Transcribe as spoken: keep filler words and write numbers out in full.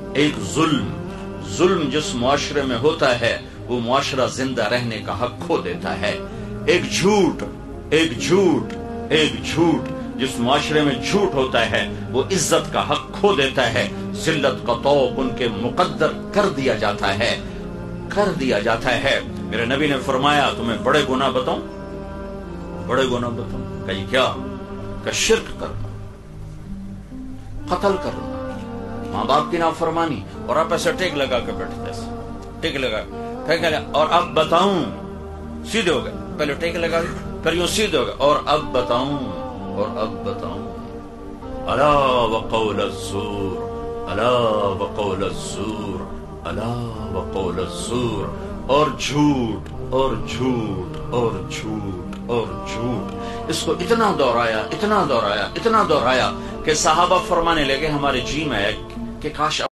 ایک ظلم ظلم جس معاشرے میں ہوتا ہے وہ معاشرہ زندہ رہنے کا حق کھو دیتا ہے. ایک جھوٹ ایک جھوٹ ایک جھوٹ جس معاشرے میں جھوٹ ہوتا ہے وہ عزت کا حق کھو دیتا ہے. ذلت کا طوق ان کے مقدر کر دیا جاتا ہے کر دیا جاتا ہے. میرے نبی نے فرمایا تمہیں بڑے گناہ بتاؤں بڑے گناہ بتاؤں کہیں کیا کہ شرک کرنا, قتل کرنا, ماں باپ کی نافرمانی. اور آپ ایسے ٹیک لگا کے بیٹھتے ایسے ٹیک لگا ٹیک لگا اور اب بتاؤں سیدھے ہو گئے. پہلے ٹیک لگا پھر یوں سیدھے ہو گئے اور اب بتاؤں اور اب بتاؤں. الا وقول الزور الا وقول الزور الا وقول الزور. اور جھوٹ اور جھوٹ اور جھوٹ اور جھوٹ. اس کو اتنا دہرایا اتنا دہرایا اتنا دہرایا کہ صحابہ فرمانے لگے ہمارے جی میں ہے کہ کاش